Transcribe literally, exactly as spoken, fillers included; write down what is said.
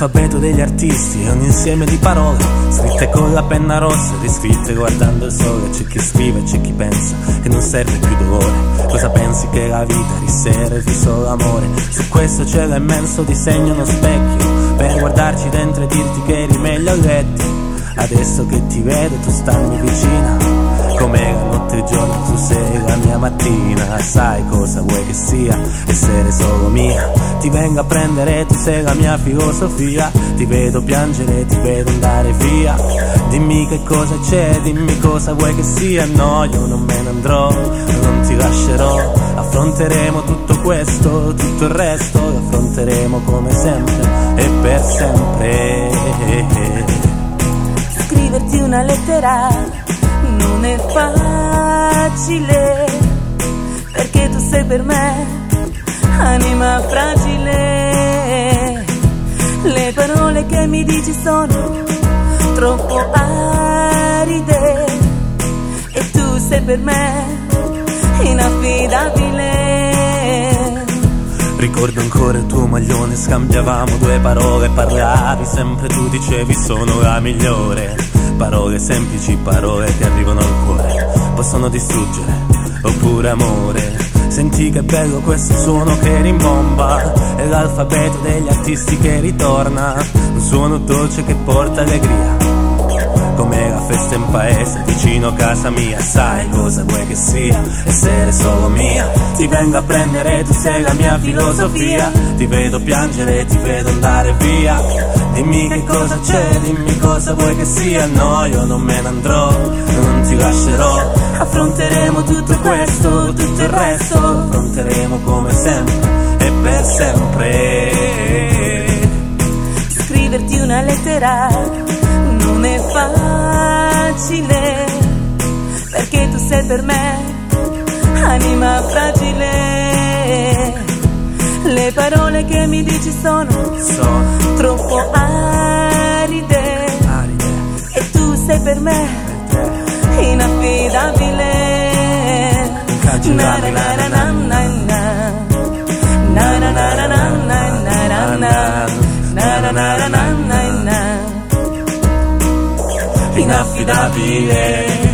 L'alfabeto degli artisti è un insieme di parole scritte con la penna rossa, riscritte guardando il sole. C'è chi scrive, c'è chi pensa che non serve più dolore. Cosa pensi che la vita riservi solo amore? Su questo cielo immenso disegno uno specchio per guardarci dentro e dirti che eri meglio a letti. Adesso che ti vedo tu stammi vicina, come la notte e il giorno tu sei la mia mattina. Sai cosa vuoi che sia essere solo mia? Ti vengo a prendere, tu sei la mia filosofia. Ti vedo piangere, ti vedo andare via. Dimmi che cosa c'è, dimmi cosa vuoi che sia. No, io non me ne andrò, non ti lascerò. Affronteremo tutto questo, tutto il resto lo affronteremo come sempre e per sempre. Scriverti una lettera non è facile, perché tu sei per me anima fragile. Le parole che mi dici sono troppo aride e tu sei per me inaffidabile. Ricordo ancora il tuo maglione, scambiavamo due parole, parlavi sempre, tu dicevi sono la migliore. Parole semplici, parole che arrivano al cuore, possono distruggere oppure amore. Senti che bello questo suono che rimbomba, è l'alfabeto degli artisti che ritorna, un suono dolce che porta allegria, come la festa in paese vicino a casa mia. Sai cosa vuoi che sia essere solo mia? Ti vengo a prendere, tu sei la mia filosofia. Ti vedo piangere, ti vedo andare via. Dimmi che cosa c'è, dimmi cosa vuoi che sia. No, io non me ne andrò, non ti lascerò. Affronteremo tutto questo, tutto il resto lo affronteremo come sempre e per sempre. Scriverti una lettera non è facile, perché tu sei per me anima fragile. Le parole che mi dici sono, sono troppo aride, aride e tu sei per me inaffidabile. Na na na na na na na na na na na na na na na na, inaffidabile.